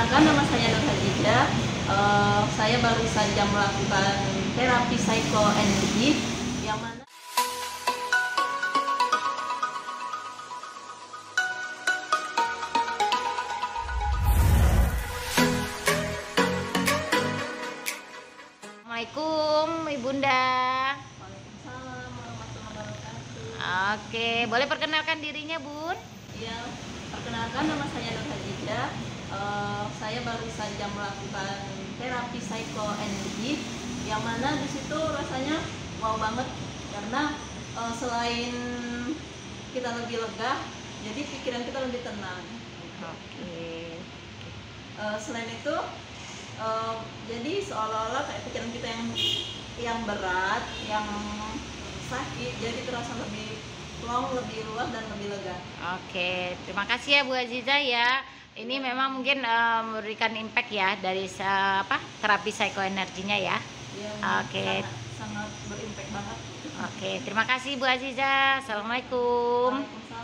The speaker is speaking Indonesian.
Perkenalkan, nama saya Nur Hajijah. Saya baru saja melakukan terapi psikoenergi yang mana Assalamualaikum Ibunda. Waalaikumsalam warahmatullahi wabarakatuh. Oke, boleh perkenalkan dirinya, Bun? Ya, perkenalkan, nama saya Nur Hajijah. Saya baru saja melakukan terapi psikoenergi yang mana di situ rasanya wow banget karena selain kita lebih lega, jadi pikiran kita lebih tenang. Oke. Selain itu, jadi seolah-olah kayak pikiran kita yang berat, yang sakit, jadi terasa lebih plong, lebih luas dan lebih lega. Oke, terima kasih ya Bu Aziza ya. Ini memang mungkin memberikan impact ya dari terapi psikoenerginya ya. Yang Oke. sangat berimpact banget. Oke, terima kasih Bu Aziza. Assalamualaikum. Waalaikumsalam.